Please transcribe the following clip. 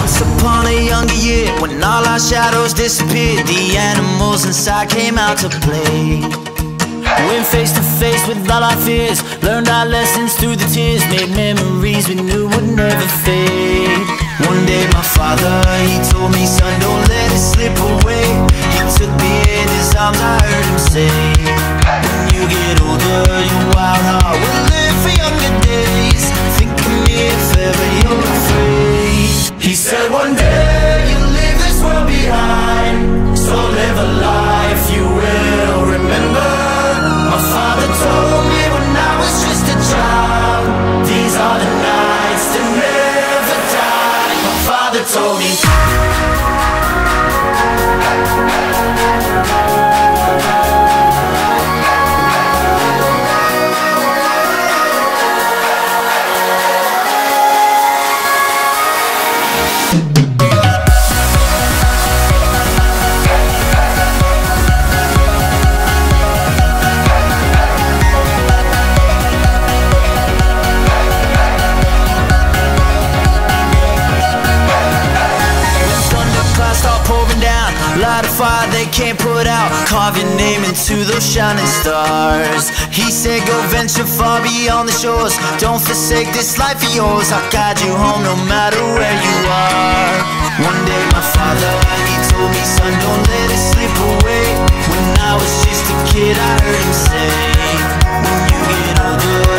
Once upon a younger year, when all our shadows disappeared, the animals inside came out to play. Went face to face with all our fears, learned our lessons through the tears, made memories we knew would never fade. One day my father, he told me, son, don't let it slip away. He took me in his arms, I heard him say, when you get older, your wild heart will live for younger days. Think of me if ever you're afraid. He said one day you'll leave this world behind, so live a life you will remember. My father told me when I was just a child, these are the nights that never die. My father told me. Light a fire they can't put out, carve your name into those shining stars. He said go venture far beyond the shores, don't forsake this life of yours. I'll guide you home no matter where you are. One day my father, he told me, son, don't let it slip away. When I was just a kid I heard him say, when you get older